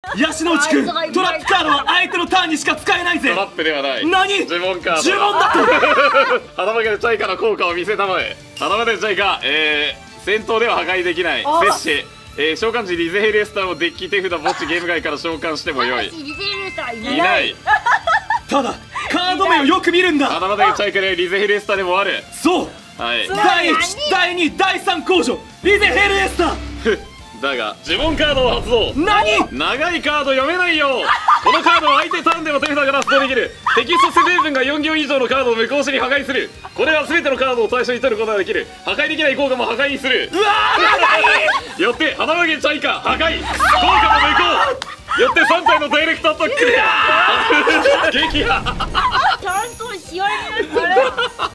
ヤシノウチ君、トラップカードは相手のターンにしか使えないぜ。 トラップではない。 何？ 呪文カード。 呪文だと。 花までチャイカの効果を見せたまえ。花までチャイカ、戦闘では破壊できない。摂氏、召喚時リゼヘルエスターをデッキ手札墓地ゲーム外から召喚してもよい。 リゼヘルエスターいない。 ただカード名をよく見るんだ。 花までチャイカでリゼヘルエスターでもある。 そう、 はい。 第1、第2、第3控除リゼヘルエスター。 だが呪文カードを発動。 何？ 長いカード読めないよ。このカードは相手ターンでも手札から発動できる。テキスト設定文が4行以上のカードを無効しに破壊する。これは全てのカードを対象に取ることができる。破壊できない効果も破壊にする。 うわー長い。 よって花影チャイカ破壊、効果も無効。よって3体のダイレクトアタック。撃破。 ちゃんと試合になってる。